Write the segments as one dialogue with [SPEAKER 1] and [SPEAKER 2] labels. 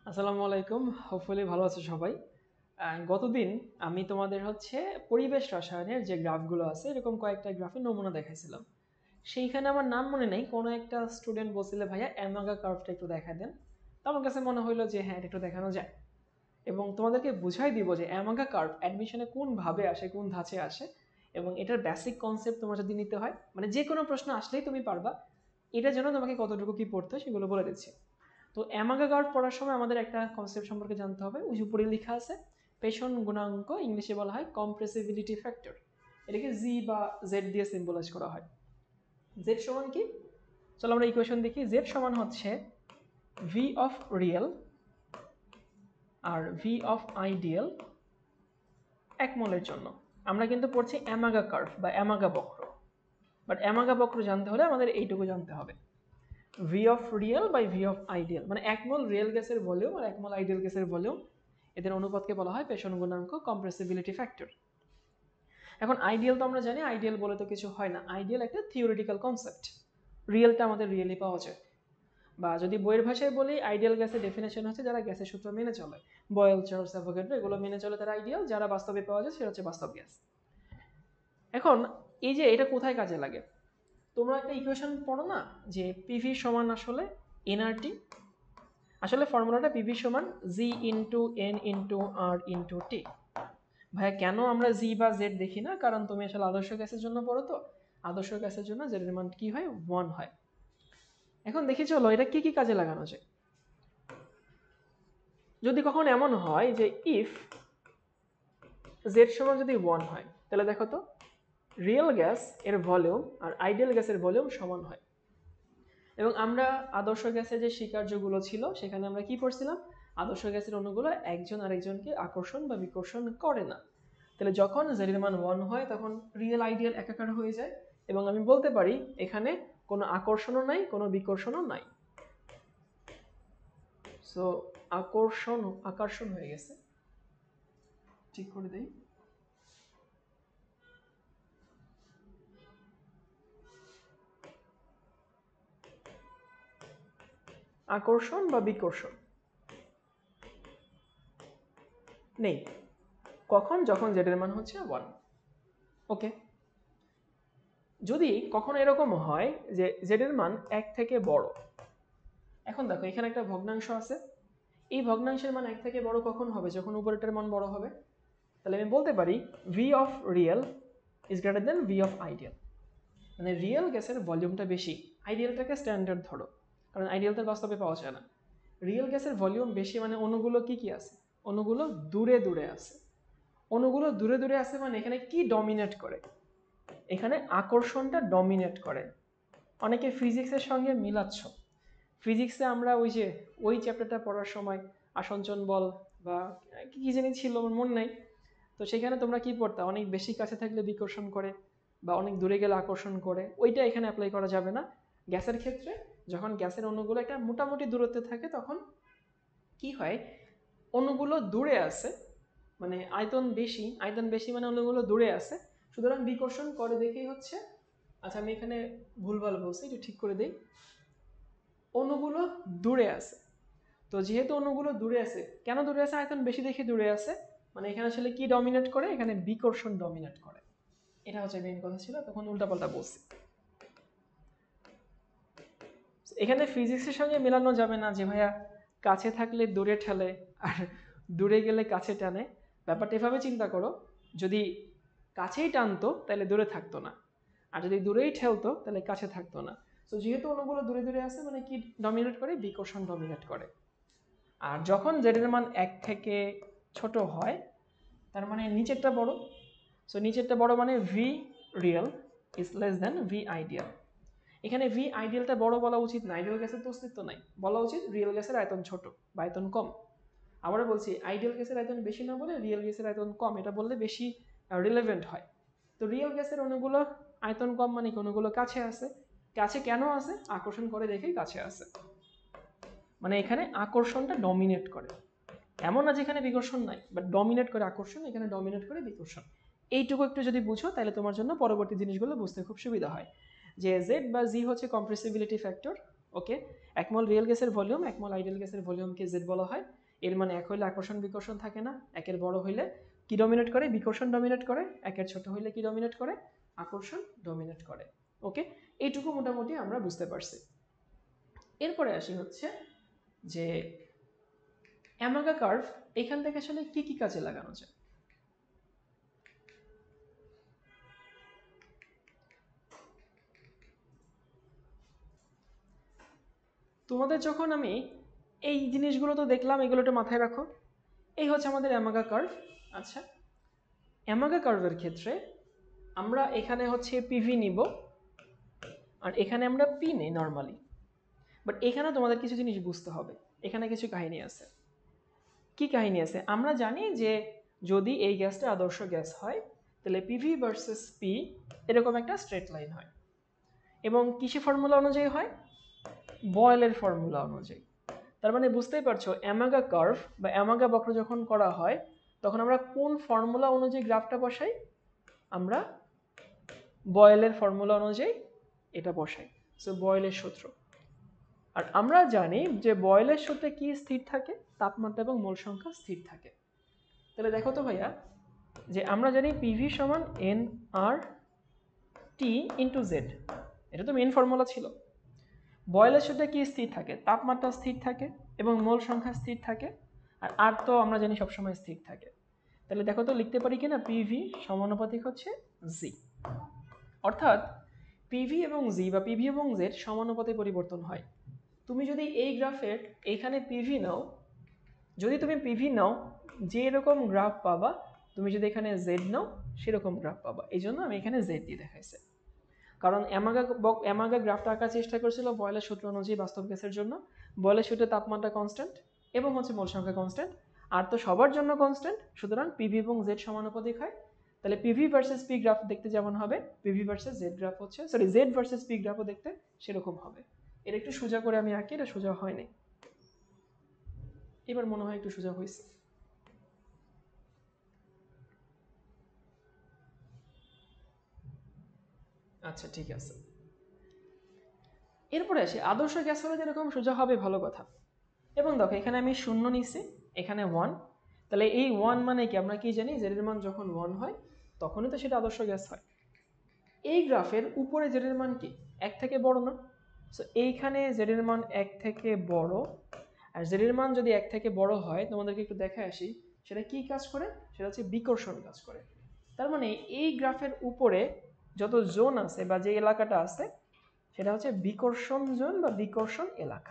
[SPEAKER 1] আসসালামু আলাইকুম। হোপফুলি ভালো আছো সবাই। গতদিন আমি তোমাদের পরিবেশ রসায়নের যে গ্রাফগুলো আছে এরকম কয়েকটা গ্রাফের নমুনা দেখাইছিলাম। সেইখানে আমার নাম মনে নেই, কোনো একটা স্টুডেন্ট বলছিল ভাইয়া অ্যামাগা কার্ভটা একটু দেখা দেন। তো আমার কাছে মনে হইলো যে হ্যাঁ, এটা একটু দেখানো যায় এবং তোমাদেরকে বুঝাই দিব যে অ্যামাগা কার্ভ অ্যাডমিশনে কোন ভাবে আসে, কোন ধাঁচে আসে এবং এটার বেসিক কনসেপ্ট তোমার যদি নিতে হয়, মানে যে কোনো প্রশ্ন আসলেই তুমি পারবা, এটার জন্য তোমাকে কতটুকু কি পড়তে হয় সেগুলো বলে দিচ্ছি। তো অ্যামাগা কার্ভ পড়ার সময় আমাদের একটা কনসেপ্ট সম্পর্কে জানতে হবে। ওই উপরে লেখা আছে পেশন গুণাঙ্ক, ইংলিশে বলা হয় কম্প্রেসিবিলিটি ফ্যাক্টর। এটাকে জি বা জেড দিয়ে সিম্বলাইজ করা হয়। জেড সমান কি? চলো আমরা ইকুয়েশন দেখি। জেড সমান হচ্ছে ভি অফ রিয়েল আর ভি অফ আইডিয়াল এক মোলের জন্য। আমরা কিন্তু পড়ছি অ্যামাগা কার্ভ বা অ্যামাগা বক্র, বাট অ্যামাগা বক্র জানতে হলে আমাদের এইটুকু জানতে হবে, V of real by V of ideal, মানে এক মোল রিয়েল গ্যাসের ভলিউম আর এক মোল আইডিয়াল গ্যাসের ভলিউম, এদের অনুপাতকে বলা হয় পেশন গুণাঙ্ক, কম্প্রেসিবিলিটি ফ্যাক্টর। এখন আইডিয়াল তো আমরা জানি, আইডিয়াল বলে তো কিছু হয় না, আইডিয়াল একটা থিওরিটিক্যাল কনসেপ্ট। রিয়েলটা আমাদের রিয়েলি পাওয়া যায়, বা যদি বইয়ের ভাষায় বলি, আইডিয়াল গ্যাসের ডেফিনেশন হচ্ছে যারা গ্যাসের সূত্র মেনে চলে, বয়েল, চার্লস, অ্যাভোগাড্রো এগুলো মেনে চলে তারা আইডিয়াল, যারা বাস্তবে পাওয়া যায় সেটা হচ্ছে বাস্তব গ্যাস। এখন এই যে এটা কোথায় কাজে লাগে, তোমরা একটা ইকুয়েশন পড়ো না যে পিভি সমান আসলে এনআরটি। আসলে ফর্মুলাটা পিভি সমান Z into N into R into T. ভাইয়া কেন আমরা জি বা জেড দেখি না? কারণ তুমি আসলে আদর্শ গ্যাসের জন্য পড়ো, তো আদর্শ গ্যাসের জন্য জেড এর মান কি হয়? 1 হয়। এখন দেখি চলো এটা কি কি কাজে লাগানো যায়। যদি কখন এমন হয় যে ইফ জেড সমান যদি 1 হয়, তাহলে দেখো তো রিয়েল গ্যাস এর ভলিউম আর আইডিয়াল গ্যাসের ভলিউম সমান হয়। এবং আমরা আদর্শ গ্যাসের যে স্বীকার্যগুলো ছিল সেখানে আমরা কি পড়ছিলাম? আদর্শ গ্যাসের অণুগুলো একজন আরেকজনকে আকর্ষণ বা বিকর্ষণ করে না। তাহলে যখন জেড এর মান 1 হয় তখন রিয়েল আইডিয়াল একাকার হয়ে যায়, এবং আমি বলতে পারি এখানে কোনো আকর্ষণও নাই, কোনো বিকর্ষণও নাই। সো আকর্ষণ হয়ে গেছে, ঠিক করে দেই। আকর্ষণ বা বিকর্ষণ নেই। কখন? যখন জেড এর মান হচ্ছে 1। ওকে, যদি কখনো এরকম হয় যে জেড এর মান 1 থেকে বড়, এখন দেখো এখানে একটা ভগ্নাংশ আছে, এই ভগ্নাংশের মান 1 থেকে বড় কখন হবে? যখন উপরেরটার মান বড় হবে। তাহলে আমি বলতে পারি V of real is greater than V of ideal, মানে রিয়েল গ্যাসের ভলিউমটা বেশি। আইডিয়ালটাকে স্ট্যান্ডার্ড ধরো, কারণ আইডিয়ালটা বাস্তবে পাওয়া যায় না। রিয়েল গ্যাসের ভলিউম বেশি মানে অণুগুলো কি কি আছে? অণুগুলো দূরে দূরে আছে। অণুগুলো দূরে দূরে আছে মানে এখানে কি ডমিনেট করে? এখানে আকর্ষণটা ডমিনেট করে। অনেকে ফিজিক্সের সঙ্গে মিলাচ্ছ। ফিজিক্সে আমরা ওই চ্যাপ্টারটা পড়ার সময় আসঞ্চন বল বা কি জানি ছিল, আমার মনে নাই। তো সেখানে তোমরা কি পড়তা? অনেক বেশি কাছে থাকলে বিকর্ষণ করে বা অনেক দূরে গেলে আকর্ষণ করে। ওইটা এখানে অ্যাপ্লাই করা যাবে না। গ্যাসের ক্ষেত্রে যখন গ্যাসের অণুগুলো একটা মোটামুটি দূরত্বে থাকে তখন কি হয়? অণুগুলো দূরে আছে, মানে আয়তন বেশি মানে অণুগুলো দূরে আছে, সুতরাং বিকর্ষণ করে দেখেই হচ্ছে। আচ্ছা, আমি এখানে ভুলভাল বলছি, একটু ঠিক করে দেই। অণুগুলো দূরে আছে, তো যেহেতু অণুগুলো দূরে আছে, কেন দূরে আছে? আয়তন বেশি দেখে দূরে আছে, মানে এখানে আসলে কি ডমিনেট করে? এখানে বিকর্ষণ ডমিনেট করে। এটা হচ্ছে মেইন কথা ছিল, তখন উল্টাপাল্টা বলছি। এখানে ফিজিক্সের সঙ্গে মেলানো যাবে না যে ভাইয়া কাছে থাকলে দূরে ঠেলে আর দূরে গেলে কাছে টানে। ব্যাপারটা এভাবে চিন্তা করো, যদি কাছেই টানতো তাহলে দূরে থাকতো না, আর যদি দূরেই ঠেলতো তাহলে কাছে থাকতো না। তো যেহেতু অণুগুলো দূরে দূরে আছে মানে কি ডমিনেট করে? বিকর্ষণ ডমিনেট করে। আর যখন জেড এর মান 1 থেকে ছোট হয় তার মানে নিচেরটা বড়। সো নিচেরটা বড় মানে V real is less than V ideal. এখানে ভি আইডিয়ালটা বড় বলা উচিত না, আইডিয়াল গ্যাসের তো অস্তিত্ব নাই, বলা উচিত রিয়েল গ্যাসের আয়তন ছোট বা আয়তন কম। আবার বলছি, আইডিয়াল গ্যাসের আয়তন বেশি না বলে রিয়েল গ্যাসের আয়তন কম, এটা বললে বেশি রিলেভেন্ট হয়। তো রিয়েল গ্যাসের অণুগুলো আয়তন কম মানে কি? অণুগুলো কাছে আছে। কাছে কেন আছে? আকর্ষণ করে দেখেই কাছে আছে, মানে এখানে আকর্ষণটা ডমিনেট করে। এমন না যেখানে বিকর্ষণ নাই, বাট ডমিনেট করে আকর্ষণ, এখানে ডমিনেট করে বিকর্ষণ। এইটুকু একটু যদি বুঝো তাহলে তোমার জন্য পরবর্তী জিনিসগুলো বুঝতে খুব সুবিধা হয়। যে জেড বা জি হচ্ছে compressibility factor, okay, 1 mole real গ্যাসের ভলিউম 1 মোল আইডিয়াল গ্যাসের ভলিউমকে জেড বলা হয়। এর মানে 1 হইলে আকর্ষণ বিকর্ষণ থাকে না, 1-এর বড় হইলে কি ডমিনেট করে? বিকর্ষণ ডমিনেট করে। 1-এর ছোট হইলে কি ডমিনেট করে? আকর্ষণ ডমিনেট করে। ওকে, এইটুকু মোটামুটি আমরা বুঝতে পারছি। এরপরে আসি হচ্ছে যে অ্যামাগা কার্ভ এখান থেকে আসলে কি কি কাজে লাগানো যায়। তোমাদের যখন আমি এই জিনিসগুলো তো দেখলাম, এগুলো একটু মাথায় রাখো। এই হচ্ছে আমাদের অ্যামাগা কার্ভ। আচ্ছা, অ্যামাগা কার্ভের ক্ষেত্রে আমরা এখানে হচ্ছে পিভি নিব আর এখানে আমরা পি নেই নর্মালি। বাট এখানে তোমাদের কিছু জিনিস বুঝতে হবে, এখানে কিছু কাহিনী আছে। কি কাহিনী আছে? আমরা জানি যে যদি এই গ্যাসটা আদর্শ গ্যাস হয় তাহলে পিভি ভার্সেস পি এরকম একটা স্ট্রেট লাইন হয়, এবং কিসে ফর্মুলা অনুযায়ী হয়? বয়েলের ফর্মুলা অনুযায়ী। তার মানে বুঝতেই পারছো অ্যামাগা কার্ভ বা অ্যামাগা বক্র যখন করা হয় তখন আমরা কোন ফর্মুলা অনুযায়ী গ্রাফটা বসাই? আমরা বয়েলের ফর্মুলা অনুযায়ী এটা বসাই। সো বয়েলের সূত্র। আর আমরা জানি যে বয়েলের সূত্রে কি স্থির থাকে? তাপমাত্রা এবং মোল সংখ্যা স্থির থাকে। তাহলে দেখো তো ভাইয়া, যে আমরা জানি পিভি সমান N R T into Z, এটা তো মেইন ফর্মুলা ছিল। বয়েলের সূত্রে কি স্থির থাকে? তাপমাত্রা স্থির থাকে এবং মোল সংখ্যা স্থির থাকে, আর আর তো আমরা জানি সবসময় স্থির থাকে। তাহলে দেখো তো লিখতে পারি কিনা পিভি সমানুপাতিক হচ্ছে জি। অর্থাৎ পিভি এবং জি বা পিভি এবং জেড সমানুপাতে পরিবর্তন হয়। তুমি যদি এই গ্রাফের এইখানে পিভি নাও, যদি তুমি পিভি নাও যে এরকম গ্রাফ পাবা, তুমি যদি এখানে জেড নাও সেরকম গ্রাফ পাবা। এই জন্য আমি এখানে জেড দিয়ে দেখাইছি, কারণ অ্যামাগা গ্রাফটা আঁকার চেষ্টা করেছিল বয়েলের সূত্র অনুযায়ী বাস্তব গ্যাসের জন্য। বয়েলের সূত্রে তাপমাত্রা কনস্ট্যান্ট এবং হচ্ছে মোল সংখ্যা কনস্ট্যান্ট, আর তো সবার জন্য কনস্ট্যান্ট, সুতরাং পিভি এবং জেড সমানুপাতিক হয়। তাহলে পিভি ভার্সেস পি গ্রাফ দেখতে যেমন হবে, পিভি ভার্সেস জেড গ্রাফ হচ্ছে, সরি জেড ভার্সেস পি গ্রাফও দেখতে সেরকম হবে। এটা একটু সোজা করে আমি আঁকি, এটা সোজা হয়নি, এবার মনে হয় একটু সোজা হয়েছে। আচ্ছা ঠিক আছে। এরপরে আসি আদর্শ গ্যাস হলে যেরকম সোজা হবে ভালো কথা। এবং দেখো এখানে আমি 0 নিছি, এখানে 1, তাহলে এই 1 মানে কি? আমরা কি জানি জেড এর মান যখন 1 হয় তখনই তো সেটা আদর্শ গ্যাস হয়। এই গ্রাফের উপরে জেড এর মান কি? 1 থেকে বড় না? সো এইখানে জেড এর মান 1 থেকে বড়, আর জেড এর মান যদি 1 থেকে বড় হয় তোমাদেরকে একটু দেখে আসি সেটা কি কাজ করে, সেটা হচ্ছে বিকর্ষণ কাজ করে। তার মানে এই গ্রাফের উপরে যত জোন আছে বা যে এলাকাটা আছে সেটা হচ্ছে বিকর্ষণ জোন বা বিকর্ষণ এলাকা।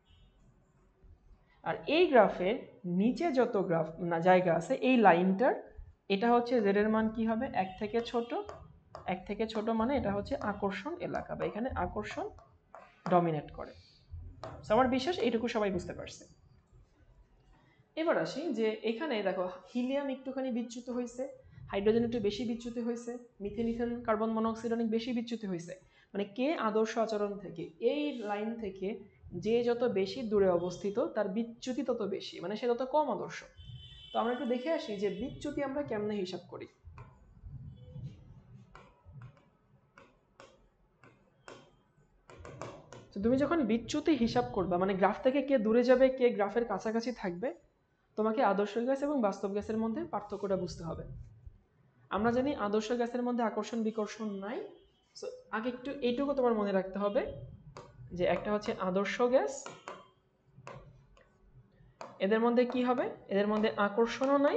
[SPEAKER 1] আর এই গ্রাফের নিচে যত গ্রাফ না জায়গা আছে এই লাইনটার, এটা হচ্ছে জেড এর মান কি হবে? 1 থেকে ছোট, 1 থেকে ছোট মানে এটা হচ্ছে আকর্ষণ এলাকা বা এখানে আকর্ষণ ডমিনেট করে। আমার বিশ্বাস এইটুকু সবাই বুঝতে পারছে। এবার আসি যে এখানে দেখো হিলিয়াম একটুখানি বিচ্যুত হয়েছে, হাইড্রোজেন একটু বেশি বিচ্যুত হয়েছে, মিথেন ইথেন কার্বন মনোক্সাইড অনেক বেশি বিচ্যুত হয়েছে। মানে কে আদর্শ আচরণ থেকে এই লাইন থেকে যে যত বেশি দূরে অবস্থিত তার বিচ্যুতি তত বেশি, মানে সে তত কম আদর্শ। তো আমরা একটু দেখে আসি যে বিচ্যুতি আমরা কেমনে হিসাব করি। তো তুমি যখন বিচ্যুতি হিসাব করবা, মানে গ্রাফ থেকে কে দূরে যাবে কে গ্রাফের কাছাকাছি থাকবে, তোমাকে আদর্শ গ্যাস এবং বাস্তব গ্যাসের মধ্যে পার্থক্যটা বুঝতে হবে। আমরা জানি আদর্শ গ্যাসের মধ্যে আকর্ষণ বিকর্ষণ নাই। সো আগে একটু এইটুকু তোমার মনে রাখতে হবে যে একটা হচ্ছে আদর্শ গ্যাস, এদের মধ্যে কি হবে? এদের মধ্যে আকর্ষণও নাই,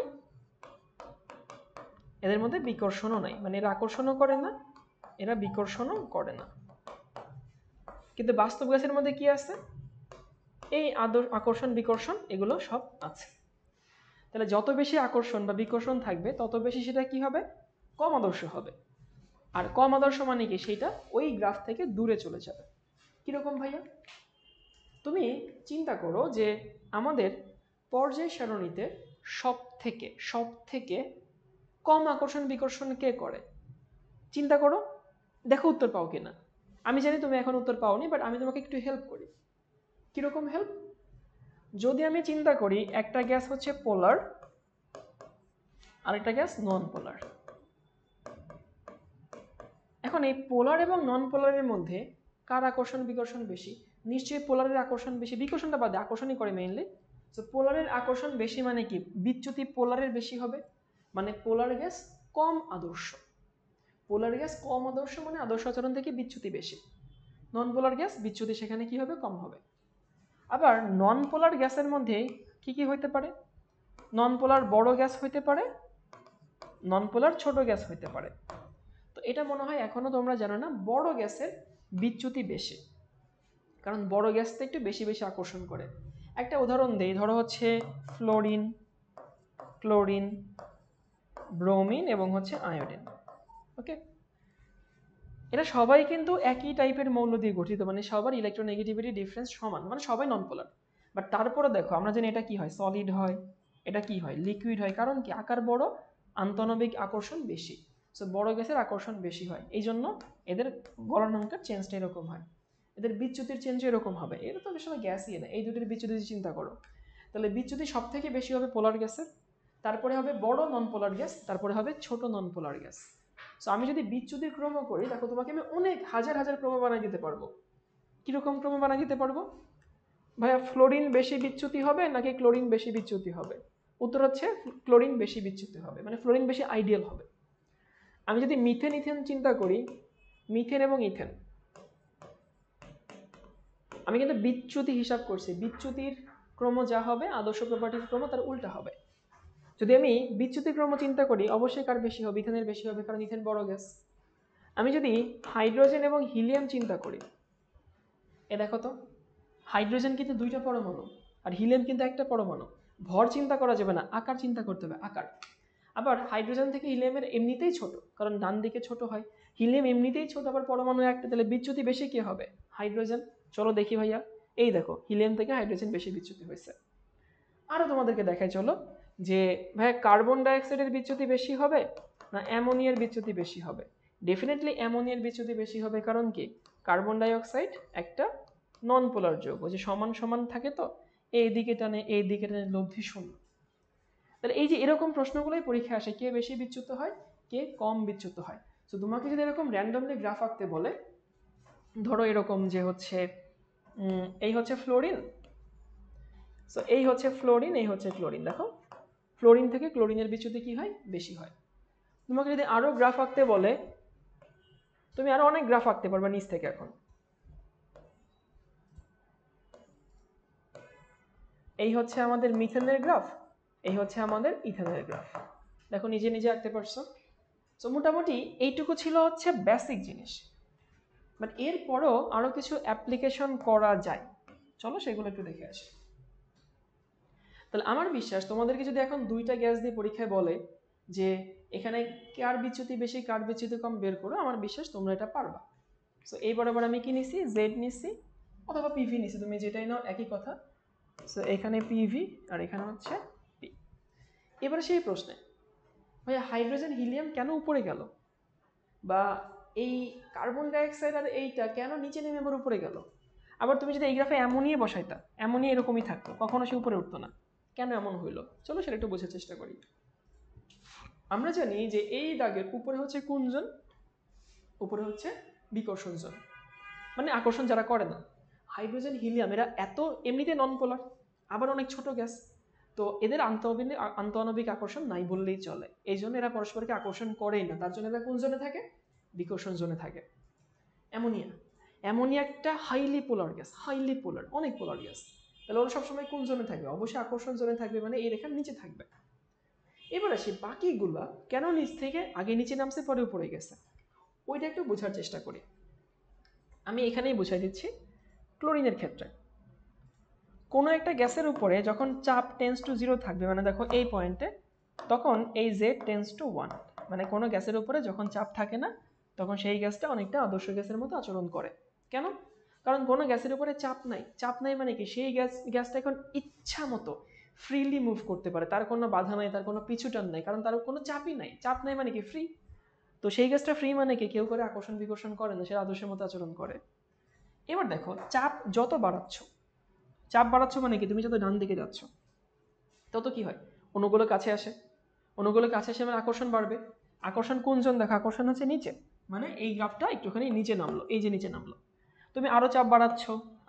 [SPEAKER 1] এদের মধ্যে বিকর্ষণও নাই। মানে এরা আকর্ষণও করে না, এরা বিকর্ষণও করে না। কিন্তু বাস্তব গ্যাসের মধ্যে কি আছে? এই আকর্ষণ বিকর্ষণ এগুলো সব আছে। তাহলে যত বেশি আকর্ষণ বা বিকর্ষণ থাকবে তত বেশি সেটা কি হবে? কম আদর্শ হবে। আর কম আদর্শ মানে কি? সেটা ওই গ্রাফ থেকে দূরে চলে যাবে। কিরকম ভাইয়া? তুমি চিন্তা করো যে আমাদের পর্যায় সারণীতে সব থেকে কম আকর্ষণ বিকর্ষণ কে করে? চিন্তা করো, দেখো উত্তর পাও কিনা। আমি জানি তুমি এখন উত্তর পাওনি, বাট আমি তোমাকে একটু হেল্প করি। কিরকম হেল্প? যদি আমি চিন্তা করি একটা গ্যাস হচ্ছে পোলার আর একটা গ্যাস নন পোলার, এখন এই পোলার এবং নন পোলারের মধ্যে কার আকর্ষণ বিকর্ষণ বেশি? নিশ্চয়ই পোলারের আকর্ষণ বেশি, বিকর্ষণটা বাদে আকর্ষণই করে মেইনলি। তো পোলারের আকর্ষণ বেশি মানে কি, বিচ্যুতি পোলারের বেশি হবে, মানে পোলার গ্যাস কম আদর্শ। পোলার গ্যাস কম আদর্শ মানে আদর্শ আচরণ থেকে বিচ্যুতি বেশি। নন পোলার গ্যাস বিচ্যুতি সেখানে কি হবে, কম হবে। আবার নন পোলার গ্যাসের মধ্যে কি কি হইতে পারে, নন পোলার বড় গ্যাস হইতে পারে, নন পোলার ছোট গ্যাস হইতে পারে। তো এটা মনে হয় এখনো তোমরা জানো না, বড় গ্যাসের বিচ্যুতি বেশি, কারণ বড় গ্যাসটা একটু বেশি বেশি আকর্ষণ করে। একটা উদাহরণ দেই, ধরো হচ্ছে ফ্লোরিন, ক্লোরিন, ব্রোমিন এবং হচ্ছে আয়োডিন। ওকে, এরা সবাই কিন্তু একই টাইপের মৌল দিয়ে গঠিত, মানে সবার ইলেকট্রোনেগেটিভিটি ডিফারেন্স সমান, মানে সবাই নন পোলার। বাট তারপরে দেখো আমরা জানি এটা কি হয়, সলিড হয়, এটা কি হয়, লিকুইড হয়। কারণ কি, আকার বড়, আন্তঃনবিক আকর্ষণ বেশি। সো বড় গ্যাসের আকর্ষণ বেশি হয়, এই জন্য এদের গলনাঙ্কের চেঞ্জটা এরকম হয়, এদের বিচ্যুতির চেঞ্জ এরকম হবে। এটা তো আসলে গ্যাসই না, এই দুটির বিচ্যুতি চিন্তা করো, তাহলে বিচ্যুতি সব থেকে বেশি হবে পোলার গ্যাসের, তারপরে হবে বড় নন পোলার গ্যাস, তারপরে হবে ছোট নন পোলার গ্যাস। সো আমি যদি বিচ্যুতির ক্রম করি, দেখো তোমাকে আমি অনেক হাজার হাজার ক্রম বানিয়ে দিতে পারবো। কিরকম ক্রম বানিয়ে দিতে পারবো, ভাইয়া ফ্লোরিন বেশি বিচ্যুতি হবে নাকি ক্লোরিন বেশি বিচ্যুতি হবে? উত্তর হচ্ছে ক্লোরিন বেশি বিচ্যুতি হবে, মানে ফ্লোরিন বেশি আইডিয়াল হবে। আমি যদি মিথেন ইথেন চিন্তা করি, মিথেন এবং ইথেন, আমি কিন্তু বিচ্যুতি হিসাব করছি, বিচ্যুতির ক্রম যা হবে আদর্শ প্রপার্টির ক্রম তার উল্টা হবে। যদি আমি বিচ্যুতি ক্রম চিন্তা করি, অবশ্যই কার বেশি হবে, ইথেনের বেশি হবে, কারণ ইথেন বড় গ্যাস। আমি যদি হাইড্রোজেন এবং হিলিয়াম চিন্তা করি, এ দেখো তো, হাইড্রোজেন কিন্তু দুইটা পরমাণু আর হিলিয়াম কিন্তু একটা পরমাণু। ভর চিন্তা করা যাবে না, আকার চিন্তা করতে হবে, আকার। আবার হাইড্রোজেন থেকে হিলিয়ামের এমনিতেই ছোট, কারণ ডান দিকে ছোট হয়, হিলিয়াম এমনিতেই ছোট, আবার পরমাণু একটা, তাহলে বিচ্যুতি বেশি কি হবে, হাইড্রোজেন। চলো দেখি ভাইয়া, এই দেখো হিলিয়াম থেকে হাইড্রোজেন বেশি বিচ্যুতি হয়েছে। আরও তোমাদেরকে দেখাই চলো, যে ভাইয়া কার্বন ডাইঅক্সাইডের বিচ্যুতি বেশি হবে না অ্যামোনিয়ার বিচ্যুতি বেশি হবে? ডেফিনেটলি অ্যামোনিয়ার বিচ্যুতি বেশি হবে, কারণ কি, কার্বন ডাইঅক্সাইড একটা নন পোলার যৌগ, যে সমান সমান থাকে, তো এই দিকে টানে এই দিকে টানে, লব্ধি শূন্য। তাহলে এই যে এরকম প্রশ্নগুলোই পরীক্ষায় আসে, কে বেশি বিচ্যুত হয়, কে কম বিচ্যুত হয়। তো তোমাকে যদি এরকম র্যান্ডমলি গ্রাফ আঁকতে বলে, ধরো এরকম যে হচ্ছে এই হচ্ছে ফ্লোরিন, সো এই হচ্ছে ফ্লোরিন, এই হচ্ছে ক্লোরিন, দেখো ফ্লোরিন থেকে ক্লোরিনের বিচ্যুতি কি হয়, বেশি হয়। তোমাকে যদি আরো গ্রাফ আঁকতে বলে, তুমি আরো অনেক গ্রাফ আঁকতে পারবে নিচ থেকে। এখন এই হচ্ছে আমাদের মিথেনের গ্রাফ, এই হচ্ছে আমাদের ইথেনের গ্রাফ, দেখো নিজে নিজে আঁকতে পারছো। তো মোটামুটি এইটুকু ছিল হচ্ছে বেসিক জিনিস, বাট এরপরও আরো কিছু অ্যাপ্লিকেশন করা যায়, চলো সেগুলো একটু দেখে আসি। তাহলে আমার বিশ্বাস তোমাদেরকে যদি এখন দুইটা গ্যাস দিয়ে পরীক্ষায় বলে যে এখানে কার বিচ্যুতি বেশি কার বিচ্যুতি কম বের করো, আমার বিশ্বাস তোমরা এটা পারবা। সো এই বরাবর আমি কি নিছি, জেড নিছি অথবা পিভি নিছি, তুমি যেটাই নাও একই কথা। সো এখানে পিভি আর এখানে হচ্ছে পি। এবারে সেই প্রশ্নে, ভাইয়া হাইড্রোজেন হিলিয়াম কেন উপরে গেল, বা এই কার্বন ডাইঅক্সাইড আর এইটা কেন নিচে নেমে আবার উপরে গেল? আবার তুমি যদি এই গ্রাফে অ্যামোনিয়া বসাইতা, অ্যামোনিয়া এরকমই থাকতো, কখনো সে উপরে উঠতো না, কেন এমন হইলো? চলো সেটা একটু বোঝার চেষ্টা করি। আমরা জানি যে এই দাগের উপরে হচ্ছে কোন জোন, উপরে হচ্ছে বিকর্ষণ জোন, মানে আকর্ষণ যারা করে না। হাইড্রোজেন হিলিয়াম এরা এত এমনিতে নন পোলার, আবার অনেক ছোট গ্যাস, তো এদের আন্তঃআণবিক আকর্ষণ নাই বললেই চলে, এই জন্য এরা পরস্পরকে আকর্ষণ করেই না, তার জন্য এরা কোন জোনে থাকে, বিকর্ষণ জোনে থাকে। অ্যামোনিয়া, অ্যামোনিয়া একটা highly polar gas, highly polar, অনেক পোলার গ্যাস, তাহলে ওরা সবসময় কোন জোনে থাকবে, অবশ্যই আকর্ষণ জোনে থাকবে, মানে এই রেখার নিচে থাকবে। এবার আসি বাকিগুলা কেন নিচ থেকে আগে নিচে নামছে পরে উপরে গেছে, ওইটা একটু বোঝার চেষ্টা করি। আমি এখানেই বুঝাই দিচ্ছি। ক্লোরিনের ক্ষেত্রে কোনো একটা গ্যাসের উপরে যখন চাপ টেন্স টু 0 থাকবে, মানে দেখো এই পয়েন্টে, তখন এই জেড টেন্স টু 1, মানে কোনো গ্যাসের উপরে যখন চাপ থাকে না তখন সেই গ্যাসটা অনেকটা আদর্শ গ্যাসের মতো আচরণ করে। কেন? কারণ কোনো গ্যাসের উপরে চাপ নাই, চাপ নাই মানে কি, সেই গ্যাসটা এখন ইচ্ছা মতো ফ্রিলি মুভ করতে পারে, তার কোনো বাধা নাই, তার কোনো পিছুটান নাই, কারণ তার কোনো চাপই নাই। চাপ নাই মানে কি, ফ্রি। তো সেই গ্যাসটা ফ্রি মানে কি, কেউ করে আকর্ষণ বিকর্ষণ করে না, সে আদর্শের মতো আচরণ করে। এবার দেখো চাপ যত বাড়াচ্ছ, চাপ বাড়াচ্ছ মানে কি, তুমি যত ডান দিকে যাচ্ছ তত কি হয়, অণুগুলো কাছে আসে, অণুগুলো কাছে আসে মানে আকর্ষণ বাড়বে। আকর্ষণ কোন জন, দেখো আকর্ষণ হচ্ছে নিচে, মানে এই গ্রাফটা একটুখানি নিচে নামলো, এই যে নিচে নামলো। তুমি আরো চাপ বাড়াচ্ছ,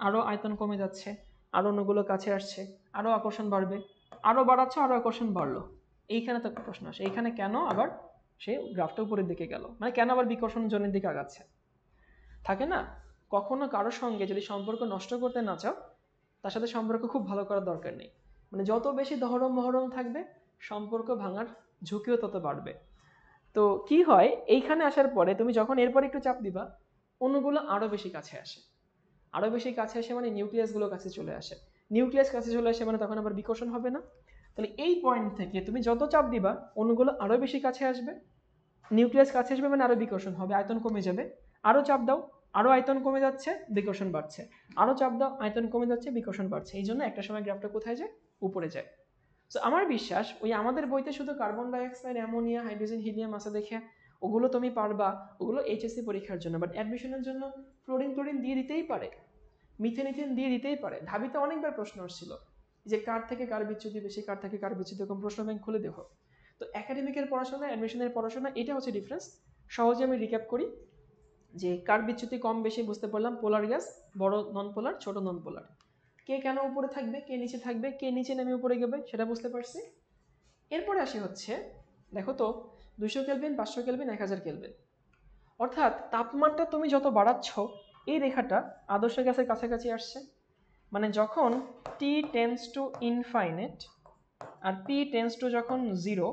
[SPEAKER 1] আরও আয়তন কমে যাচ্ছে, আরও অন্যগুলো কাছে আসছে, আরও আকর্ষণ বাড়বে, আরও বাড়াচ্ছ, আরও আকর্ষণ বাড়লো। এইখানে তো প্রশ্ন আসে, এইখানে কেন আবার সে গ্রাফটা উপরের দিকে গেল, মানে কেন আবার বিকর্ষণ জোনের দিকে আগাচ্ছে। থাকে না, কখনো কারোর সঙ্গে যদি সম্পর্ক নষ্ট করতে না চাও, তার সাথে সম্পর্ক খুব ভালো করার দরকার নেই। মানে যত বেশি দহরম মহরম থাকবে, সম্পর্ক ভাঙার ঝুঁকিও তত বাড়বে। তো কি হয়, এইখানে আসার পরে তুমি যখন এরপর একটু চাপ দিবা, অণুগুলো আরও বেশি কাছে আসে, আরও বেশি কাছে আসে মানে নিউক্লিয়াসগুলো কাছে চলে আসে, নিউক্লিয়াস কাছে চলে আসে মানে তখন আবার বিকর্ষণ হবে না। তাহলে এই পয়েন্ট থেকে তুমি যত চাপ দিবা, অণুগুলো আরও বেশি কাছে আসবে, নিউক্লিয়াস কাছে আসবে মানে আরও বিকর্ষণ হবে, আয়তন কমে যাবে। আরও চাপ দাও, আরও আয়তন কমে যাচ্ছে, বিকর্ষণ বাড়ছে, আরও চাপ দাও, আয়তন কমে যাচ্ছে, বিকর্ষণ বাড়ছে। এই জন্য একটা সময় গ্রাফটা কোথায় যায়, উপরে যায়। তো আমার বিশ্বাস ওই আমাদের বইতে শুধু carbon dioxide, ammonia, hydrogen, helium আছে দেখে ওগুলো তুমি পারবা, ওগুলো এইচএসসি পরীক্ষার জন্য। বাট অ্যাডমিশনের জন্য ফ্লোরিন ক্লোরিন দিয়ে দিতেই পারে, মিথেন ইথেন দিয়ে দিতেই পারে। ঢাবিতে অনেকবার প্রশ্ন আসছিল যে কার থেকে কার বিচ্যুতি বেশি, কার থেকে কার বিচ্যুতি কম, প্রশ্ন ব্যাংক খুলে দেখো। তো একাডেমিকের পড়াশোনা, অ্যাডমিশনের পড়াশোনা, এটা হচ্ছে ডিফারেন্স। সহজে আমি রিক্যাপ করি যে কার বিচ্যুতি কম বেশি বুঝতে পারলাম, পোলার গ্যাস, বড় নন পোলার, ছোট নন পোলার, কে কেন উপরে থাকবে, কে নিচে থাকবে, কে নিচে নেমে উপরে যাবে, সেটা বুঝতে পারছি। এরপরে আসি হচ্ছে, দেখো তো 200 কেলভিন, 500 কেলভিন, 1000 কেলভিন, অর্থাৎ তাপমাত্রা তুমি যত বাড়াচ্ছ, এই রেখাটা আদর্শ গ্যাসের কাছাকাছি আসছে। মানে যখন টি টেন্স টু ইনফাইনাইট আর পি টেন্স টু যখন 0,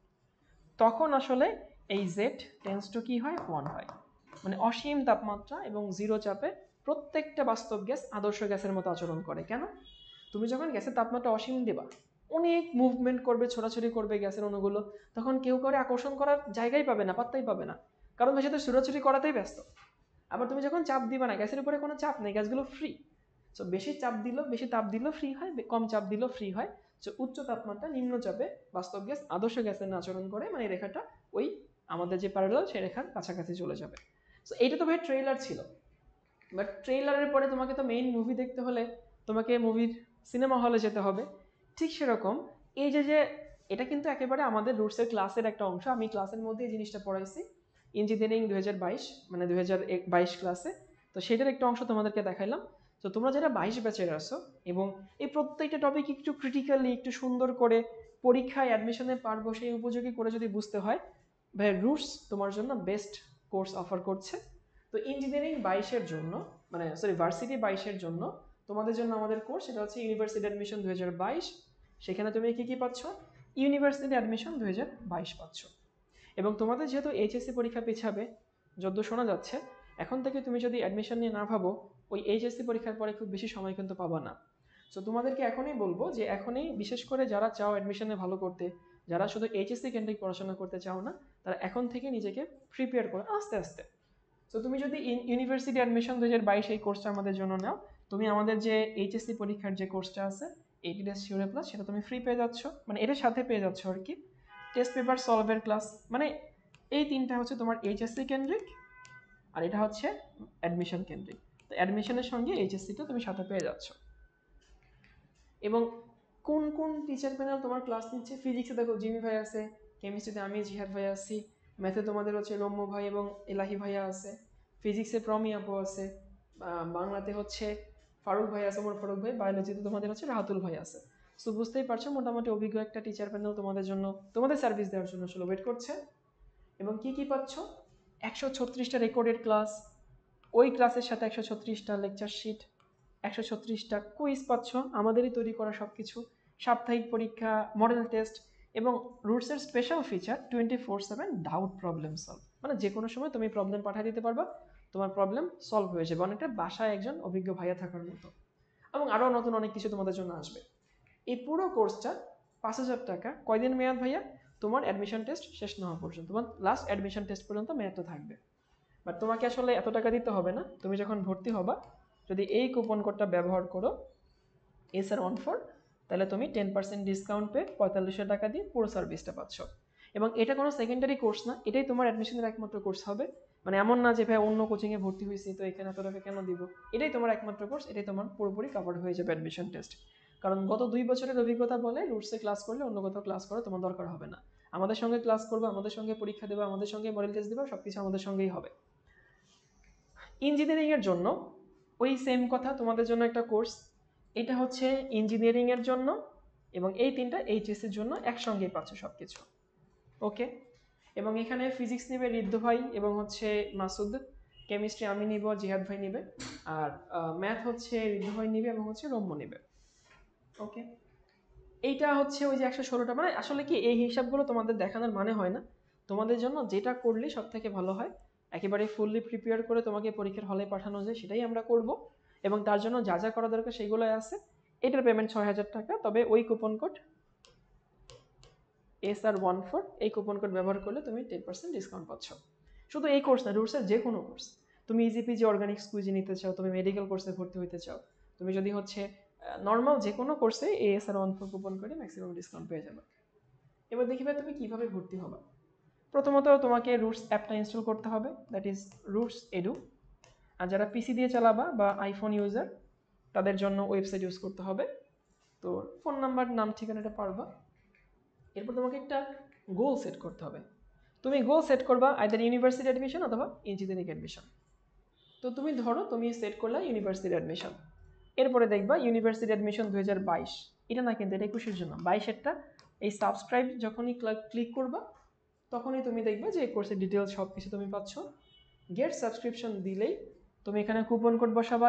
[SPEAKER 1] তখন আসলে এই জেড টেন্স টু কি হয়, 1 হয়। মানে অসীম তাপমাত্রা এবং 0 চাপে প্রত্যেকটা বাস্তব গ্যাস আদর্শ গ্যাসের মতো আচরণ করে। কেন? তুমি যখন গ্যাসের তাপমাত্রা অসীম দেবা, অনেক মুভমেন্ট করবে, ছোটাছুটি করবে গ্যাসের অণুগুলো, তখন কেউ কাউকে আকর্ষণ করার জায়গাই পাবে না, পাত্তাই পাবে না, কারণ সে তো ছোটাছুটি করাতেই ব্যস্ত। আবার তুমি যখন চাপ দিবা না, গ্যাসের উপরে কোনো চাপ নেই, গ্যাসগুলো ফ্রি। সো বেশি চাপ দিল, বেশি তাপ দিল ফ্রি হয়, কম চাপ দিল ফ্রি হয়। সো উচ্চ তাপমাত্রা নিম্ন চাপে বাস্তব গ্যাস আদর্শ গ্যাসের আচরণ করে, মানে এই রেখাটা ওই আমাদের যে প্যারালাল সেই রেখার কাছাকাছি চলে যাবে। সো এইটা তো ভাই ট্রেলার ছিল, বাট ট্রেলারের পরে তোমাকে তো মেইন মুভি দেখতে হলে তোমাকে মুভির সিনেমা হলে যেতে হবে। ঠিক সেরকম এই যে এটা কিন্তু একেবারে আমাদের রুটসের ক্লাসের একটা অংশ। আমি ক্লাসের মধ্যে এই জিনিসটা পড়াইছি ইঞ্জিনিয়ারিং 2022, মানে 2022 ক্লাসে। তো সেটার একটা অংশ তোমাদেরকে দেখাইলাম। তো তোমরা যারা 22 ব্যাচের আসো এবং এই প্রত্যেকটা টপিক একটু ক্রিটিক্যালি, একটু সুন্দর করে পরীক্ষায় অ্যাডমিশনে পারবো সেই উপযোগী করে যদি বুঝতে হয়, ভাই রুটস তোমার জন্য বেস্ট কোর্স অফার করছে। তো ইঞ্জিনিয়ারিং 22-এর জন্য, মানে সরি ভার্সিটি 22-এর জন্য তোমাদের জন্য আমাদের কোর্স, সেটা হচ্ছে ইউনিভার্সিটি অ্যাডমিশন 2022। সেখানে তুমি কি কি পাচ্ছ? ইউনিভার্সিটি অ্যাডমিশন 2022 পাচ্ছ। এবং তোমাদের যেহেতু এইচএসসি পরীক্ষা পিছাবে, যদ্দূর শোনা যাচ্ছে, এখন থেকে তুমি যদি অ্যাডমিশন নিয়ে না ভাবো, ওই এইচএসসি পরীক্ষার পরে খুব বেশি সময় কিন্তু পাবা না। সো তোমাদেরকে এখনই বলবো যে এখনই, বিশেষ করে যারা চাও অ্যাডমিশনে ভালো করতে, যারা শুধু এইচএসসি কেন্দ্রিক পড়াশোনা করতে চাও না, তারা এখন থেকে নিজেকে প্রিপেয়ার করো আস্তে আস্তে। তো তুমি যদি ইউনিভার্সিটি অ্যাডমিশন 2022 এই কোর্সটা আমাদের জন্য নাও, তুমি আমাদের যে এইচএসসি পরীক্ষার যে কোর্সটা আছে 80 ডেজ শিওর প্লাস, সেটা তুমি ফ্রি পেয়ে যাচ্ছ, মানে এটার সাথে পেয়ে যাচ্ছ আর কি। টেস্ট পেপার সলভের ক্লাস, মানে এই তিনটা হচ্ছে তোমার এইচএসসি কেন্দ্রিক, আর এটা হচ্ছে অ্যাডমিশন কেন্দ্রিক। তো অ্যাডমিশনের সঙ্গে এইচএসসিটা তুমি সাথে পেয়ে যাচ্ছ। এবং কোন কোন টিচার প্যানেল তোমার ক্লাস নিচ্ছে? ফিজিক্সে দেখো জিমি ভাই আছে, কেমিস্ট্রিতে আমি জিহাদ ভাই আছি, ম্যাথে তোমাদের হচ্ছে রম্য ভাই এবং এলাহি ভাইয়া আছে, ফিজিক্সে প্রমি আপু আছে, বাংলাতে হচ্ছে ফারুক ভাই আছে, ওমর ফারুক ভাই, বায়োলজিতে তোমাদের হচ্ছে রাহাতুল ভাই আছে। সো বুঝতেই পারছো মোটামুটি অভিজ্ঞ একটা টিচার প্যানেল তোমাদের জন্য, তোমাদের সার্ভিস দেওয়ার জন্য আসলে ওয়েট করছে। এবং কি কি পাচ্ছ? 136টা রেকর্ডেড ক্লাস, ওই ক্লাসের সাথে 136টা লেকচার শিট, 136টা কুইজ পাচ্ছ, আমাদেরই তৈরি করা সব কিছু, সাপ্তাহিক পরীক্ষা, মডেল টেস্ট, এবং রুটসের special feature 24/7 doubt problem solve. মানে যে কোনো সময় তুমি প্রবলেম পাঠিয়ে দিতে পারবা, তোমার প্রবলেম সলভ হয়ে যাবে, অনেকটা বাসায় একজন অভিজ্ঞ ভাইয়া থাকার মতো। এবং আরও নতুন অনেক কিছু তোমাদের জন্য আসবে। এই পুরো কোর্সটা 5,000 টাকা। কয়দিন মেয়াদ ভাইয়া? তোমার অ্যাডমিশন টেস্ট শেষ না হওয়া পর্যন্ত, তোমার লাস্ট অ্যাডমিশন টেস্ট পর্যন্ত মেয়াদটা থাকবে। বাট তোমাকে আসলে এত টাকা দিতে হবে না, তুমি যখন ভর্তি হবা যদি এই কুপন কোডটা ব্যবহার করো SR14, তাহলে তুমি 10% ডিসকাউন্ট পেয়ে 4500 টাকা দিয়ে পুরো সার্ভিসটা পাচ্ছ। এবং এটা কোনো সেকেন্ডারি কোর্স না, এটাই তোমার অ্যাডমিশনের একমাত্র কোর্স হবে। মানে এমন না যে ভাই অন্য কোচিংয়ে ভর্তি হয়েছি তো এখানে এত টাকা কেন দিব, এটাই তোমার একমাত্র কোর্স, এটাই তোমার পুরোপুরি কাভার্ড হয়ে যাবে অ্যাডমিশন টেস্ট। কারণ গত 2 বছরের অভিজ্ঞতা বলে রুটসে ক্লাস করলে অন্য কোথাও ক্লাস করা তোমার দরকার হবে না। আমাদের সঙ্গে ক্লাস করবে, আমাদের সঙ্গে পরীক্ষা দেবে, আমাদের সঙ্গে মডেল টেস্ট দেবে, সব কিছু আমাদের সঙ্গেই হবে। ইঞ্জিনিয়ারিংয়ের জন্য ওই সেম কথা তোমাদের জন্য একটা কোর্স, এটা হচ্ছে ইঞ্জিনিয়ারিং এর জন্য, এবং এই তিনটা এইচএসসি এর জন্য একসঙ্গেই পাচ্ছ সবকিছু। ওকে, এবং এখানে ফিজিক্স নেবে ঋদ্ধ ভাই এবং হচ্ছে মাসুদ, কেমিস্ট্রি আমি নিব, জিহাদ ভাই নিবে, আর ম্যাথ হচ্ছে ঋদ্ধ ভাই নিবে এবং হচ্ছে রম্য নিবে। ওকে, এইটা হচ্ছে ওই যে 116টা, মানে আসলে কি এই হিসাবগুলো তোমাদের দেখানোর মানে হয় না, তোমাদের জন্য যেটা করলে সব থেকে ভালো হয়, একেবারে ফুললি প্রিপেয়ার করে তোমাকে পরীক্ষার হলে পাঠানো যায় সেটাই আমরা করব, এবং তার জন্য যা যা করা দরকার সেগুলোই আছে। এটার পেমেন্ট 6000 টাকা, তবে ওই কুপন কোড SR14 এই কুপন কোড ব্যবহার করলে তুমি 10% ডিসকাউন্ট পাচ্ছ। শুধু এই কোর্স না, রুটসের যে কোনো কোর্স, তুমি ইজিপিজি অর্গানিক্স কুইজি নিতে চাও, তুমি মেডিকেল কোর্সে ভর্তি হতে চাও, তুমি যদি হচ্ছে নর্মাল যে কোনো কোর্সে এই SR14 কুপন করে ম্যাক্সিমাম ডিসকাউন্ট পেয়ে যাবে। এবার দেখিবে তুমি কিভাবে ভর্তি হবা। প্রথমত তোমাকে রুটস অ্যাপটা ইনস্টল করতে হবে, দ্যাট ইজ রুটস এডু। আর যারা পিসি দিয়ে চালাবা বা আইফোন ইউজার তাদের জন্য ওয়েবসাইট ইউজ করতে হবে। তো ফোন নাম্বার, নাম, ঠিকানাটা পারবা। এরপর তোমাকে একটা গোল সেট করতে হবে। তুমি গোল সেট করবা আইদার ইউনিভার্সিটি অ্যাডমিশন অথবা ইঞ্জিনিয়ারিং অ্যাডমিশন। তো তুমি ধরো তুমি সেট করলা ইউনিভার্সিটি অ্যাডমিশন, এরপরে দেখবা ইউনিভার্সিটি অ্যাডমিশন 2022, এটা না কিন্তু এটা 21-এর জন্য, 22-এরটা। এই সাবস্ক্রাইব যখনই ক্লিক করবা তখনই তুমি দেখবা যে এই কোর্সের ডিটেলস সব কিছু তুমি পাচ্ছ। গেট সাবস্ক্রিপশন দিলেই তুমি এখানে কুপন কোড বসাবা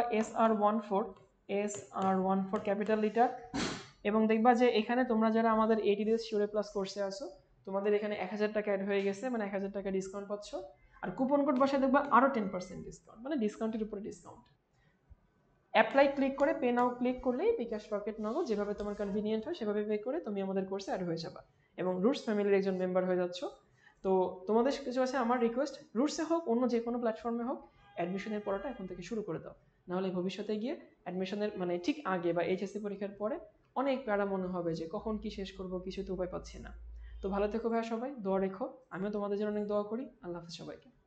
[SPEAKER 1] SR14 ক্যাপিটাল লিটার, এবং দেখবা যে এখানে তোমরা যারা আমাদের 80 days শিওর প্লাস কোর্সে আসো তোমাদের এখানে 1000 টাকা অ্যাড হয়ে গেছে, মানে 1000 টাকা ডিসকাউন্ট পাচ্ছ। আর কুপন কোড বসায় দেখবা আরো 10% ডিসকাউন্ট, মানে ডিসকাউন্টের উপরে ডিসকাউন্ট। অ্যাপ্লাই ক্লিক করে পে নাও ক্লিক করলেই বিকাশ, রকেট, নগদ যেভাবে তোমার কনভিনিয়েন্ট হয় সেভাবে পে করে তুমি আমাদের কোর্সে অ্যাড হয়ে যাবা এবং রুটস ফ্যামিলির একজন মেম্বার হয়ে যাচ্ছ। তো তোমাদের কিছু আছে আমার রিকোয়েস্ট, রুটসে হোক অন্য যে কোনো প্ল্যাটফর্মে হোক, অ্যাডমিশনের পড়াটা এখন থেকে শুরু করে দাও, নাহলে ভবিষ্যতে গিয়ে অ্যাডমিশনের মানে ঠিক আগে বা এইচএসসি পরীক্ষার পরে অনেক প্যারা মনে হবে যে কখন কি শেষ করবো, কিছু তো উপায় পাচ্ছি না। তো ভালো থেকো ভাইয়া, সবাই দোয়া রেখো, আমিও তোমাদের জন্য অনেক দোয়া করি। আল্লাহ হাফেজ সবাইকে।